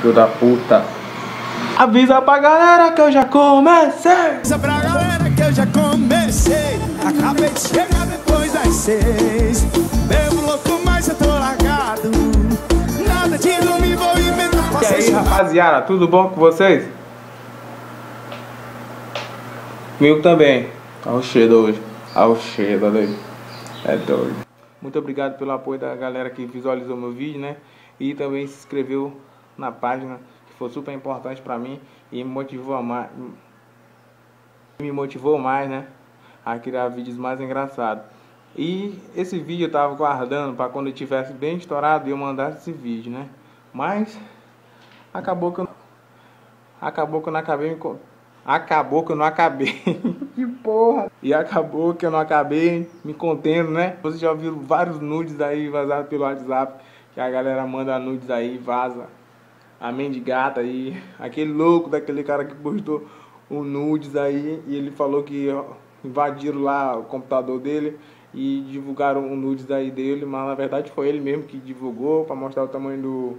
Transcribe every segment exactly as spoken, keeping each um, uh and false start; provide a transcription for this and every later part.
Filho da puta. Avisa pra galera que eu já comecei. Avisa pra galera que eu já comecei. Acabei de chegar depois das seis. Bebo louco, mas eu tô largado. Nada de dormir, vou inventar pra E aí, rapaziada, tudo bom com vocês? Comigo também. Olha o cheiro hoje. Olha o cheiro, olha aí. É doido. Muito obrigado pelo apoio da galera que visualizou meu vídeo, né? E também se inscreveu na página, que foi super importante pra mim e me motivou a mais, me motivou mais, né? A criar vídeos mais engraçados. E esse vídeo eu tava guardando para quando eu tivesse bem estourado e eu mandasse esse vídeo, né? Mas acabou que eu acabou que eu não acabei me acabou que eu não acabei que porra e acabou que eu não acabei me contendo, né? Vocês já viram vários nudes aí vazados pelo WhatsApp, que a galera manda nudes aí e vaza a mendigata aí, aquele louco daquele cara que postou o nudes aí e ele falou que invadiram lá o computador dele e divulgaram o nudes aí dele, mas na verdade foi ele mesmo que divulgou para mostrar o tamanho do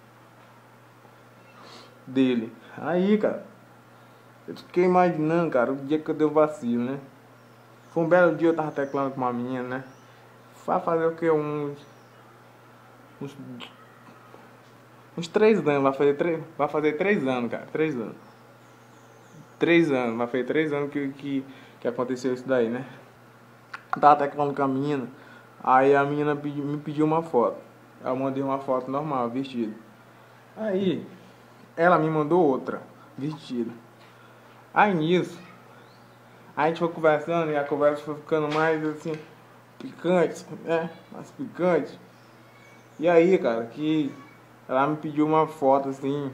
dele. Aí, cara, eu fiquei imaginando, cara, o dia que eu dei o vacilo, né? Foi um belo dia, eu tava teclando com uma menina, né? Vai fazer o que? Uns... Uns... Uns três anos, vai fazer três... Vai fazer três anos, cara, três anos. Três anos, vai fazer três anos que, que, que aconteceu isso daí, né? Eu tava teclando com a menina, aí a menina pedi, me pediu uma foto. Eu mandei uma foto normal, vestido. Aí, ela me mandou outra, vestida. Aí nisso, a gente foi conversando e a conversa foi ficando mais assim, picante, né? Mais picante. E aí, cara, que ela me pediu uma foto assim.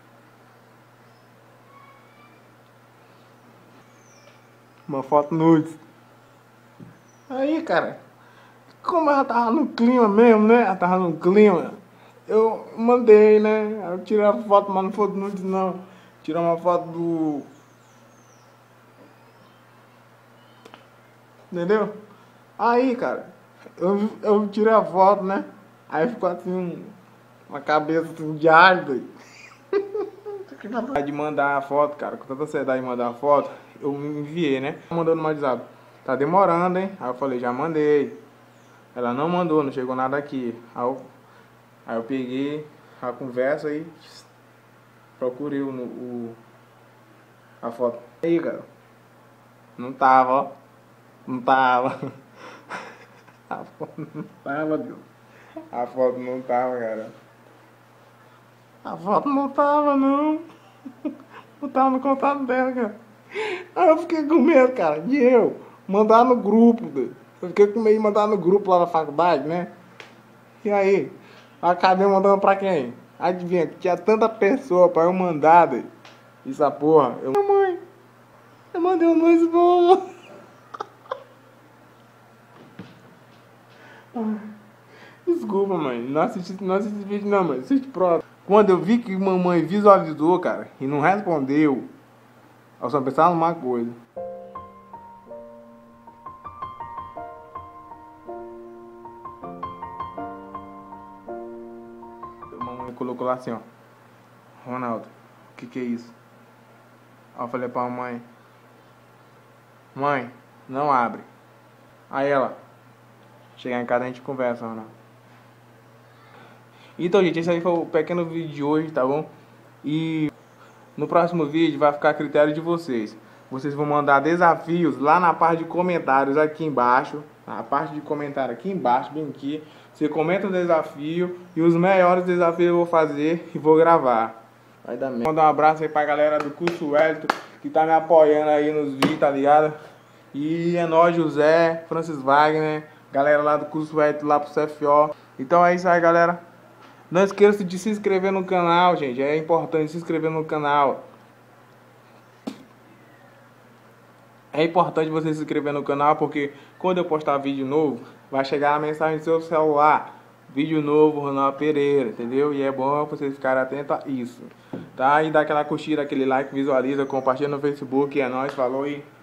Uma foto nude. Aí, cara, como ela tava no clima mesmo, né? Ela tava no clima. Eu mandei, né? Eu tirei a foto, mas não foi do nude não. Tirei uma foto do... Entendeu? Aí, cara, eu, eu tirei a foto, né? Aí ficou assim, uma cabeça assim, de árido. De mandar a foto, cara, com tanta ansiedade de mandar a foto, eu me enviei, né? Mandou no WhatsApp. Tá demorando, hein? Aí eu falei, já mandei. Ela não mandou, não chegou nada aqui. Aí eu, aí eu peguei a conversa e procurei o, o, a foto. Aí, cara, não tava, ó. Não tava. A foto não tava, Deus. A foto não tava, cara. A foto não tava, não. Não tava no contato dela, cara. Aí eu fiquei com medo, cara, de eu mandar no grupo, Deus. Eu fiquei com medo de mandar no grupo lá da faculdade, né? E aí, eu acabei mandando pra quem? Adivinha, que tinha tanta pessoa pra eu mandar, Deus. Essa porra. Eu... Mãe, eu mandei um nude bom. Desculpa, mãe. Não assisti, não assisti esse vídeo não, mãe. Assiste próximo. Quando eu vi que mamãe visualizou, cara, e não respondeu, eu só pensava numa coisa. A mamãe colocou lá assim, ó. Ronaldo, o que que é isso? Aí eu falei pra mamãe. Mãe, não abre. Aí ela... Chegar em casa a gente conversa, Ronaldo. Então, gente, esse aí foi o pequeno vídeo de hoje, tá bom? E no próximo vídeo vai ficar a critério de vocês. Vocês vão mandar desafios lá na parte de comentários aqui embaixo. Na parte de comentário aqui embaixo, bem aqui. Você comenta o desafio e os melhores desafios eu vou fazer e vou gravar. Vai dar merda. Mandar um abraço aí pra galera do curso Wellington que tá me apoiando aí nos vídeos, tá ligado? E é nóis, José, Francis Wagner, galera lá do curso Wellington lá pro C F O. Então é isso aí, galera. Não esqueça de se inscrever no canal, gente. É importante se inscrever no canal. É importante você se inscrever no canal, porque quando eu postar vídeo novo, vai chegar a mensagem no seu celular. Vídeo novo, Ronaldo Pereira, entendeu? E é bom vocês ficarem atentos a isso. Tá? E dá aquela curtida, aquele like, visualiza, compartilha no Facebook. É nóis, falou e...